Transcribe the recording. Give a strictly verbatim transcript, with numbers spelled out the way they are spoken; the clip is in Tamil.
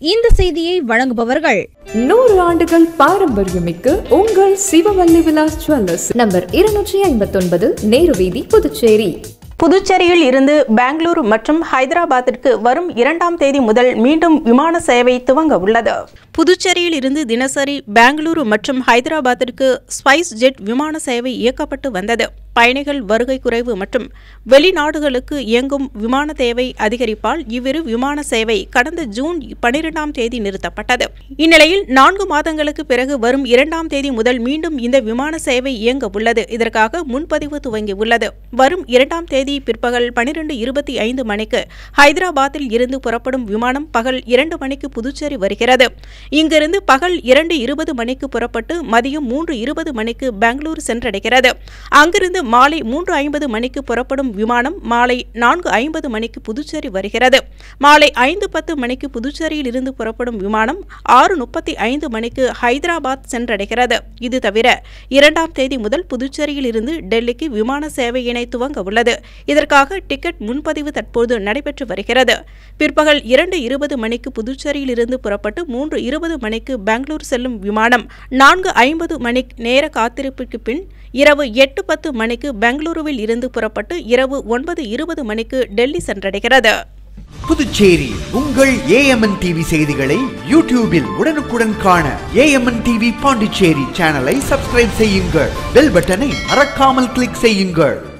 இந்த செய்தியை வழங்குபவர்கள் நூறு ஆண்டுகள் பாரம்பரியமிக்க உங்கள் சிவவல்லி விலாஸ் ஜுவல்லர்ஸ், நம்பர் இருநூற்றி ஐம்பத்தி ஒன்பது, நேரு வீதி, புதுச்சேரி. புதுச்சேரியில் இருந்து பெங்களூரு மற்றும் ஹைதராபாத்திற்கு வரும் இரண்டாம் தேதி முதல் மீண்டும் விமான சேவை துவங்க உள்ளது. புதுச்சேரியில் இருந்து தினசரி பெங்களூரு மற்றும் ஹைதராபாத்திற்கு ஸ்பைஸ் ஜெட் விமான சேவை இயக்கப்பட்டு வந்தது. பயணிகள் வருகை குறைவு மற்றும் வெளிநாடுகளுக்கு இயங்கும் விமான தேவை அதிகரிப்பால் இவ்விரு விமான சேவை கடந்த ஜூன் பனிரெண்டாம் தேதி நிறுத்தப்பட்டது. இந்நிலையில் நான்கு மாதங்களுக்கு பிறகு வரும் இரண்டாம் தேதி முதல் மீண்டும் இந்த விமான சேவை இயங்க உள்ளது. இதற்காக முன்பதிவு துவங்கியுள்ளது. வரும் இரண்டாம் தேதி பிற்பகல் பனிரெண்டு இருபத்தி ஐந்து மணிக்கு ஹைதராபாத்தில் இருந்து புறப்படும் விமானம் பகல் இரண்டு மணிக்கு புதுச்சேரி வருகிறது. இங்கிருந்து பகல் இரண்டு இருபது மணிக்கு புறப்பட்டு மதியம் மூன்று இருபது மணிக்கு பெங்களூரு சென்றடைகிறது. அங்கிருந்து மாலை மூன்று ஐம்பது மணிக்கு புறப்படும் விமானம் மாலை நான்கு ஐம்பது மணிக்கு புதுச்சேரி வருகிறது. மாலை ஐந்து பத்து மணிக்கு புதுச்சேரியில் இருந்து புறப்படும் விமானம் ஆறு முப்பத்தி ஐந்து மணிக்கு ஹைதராபாத் சென்றடைகிறது. இது தவிர இரண்டாம் தேதி முதல் புதுச்சேரியில் இருந்து டெல்லிக்கு விமான சேவையினை துவங்க உள்ளது. இதற்காக டிக்கெட் முன்பதிவு தற்போது நடைபெற்று வருகிறது. பிற்பகல் இரண்டு இருபது மணிக்கு புதுச்சேரியில் இருந்து புறப்பட்டு மூன்று இருபது மணிக்கு பெங்களூர் செல்லும் விமானம் நான்கு ஐம்பது மணி நேர காத்திருப்புக்கு பின் இரவு எட்டு பத்து மணிக்கு பெங்களூருவில் இருந்து புறப்பட்டு இரவு ஒன்பது இருபது மணிக்கு டெல்லி சென்றடைகிறது. புதுச்சேரி உங்கள் ஏ எம் என் டிவி செய்திகளை யூடியூபில் உடனுக்குடன் காண A M N TV Pondicherry சேனலை சப்ஸ்கிரைப் செய்யுங்கள். பெல் பட்டனை மறக்காமல் கிளிக் செய்யுங்கள்.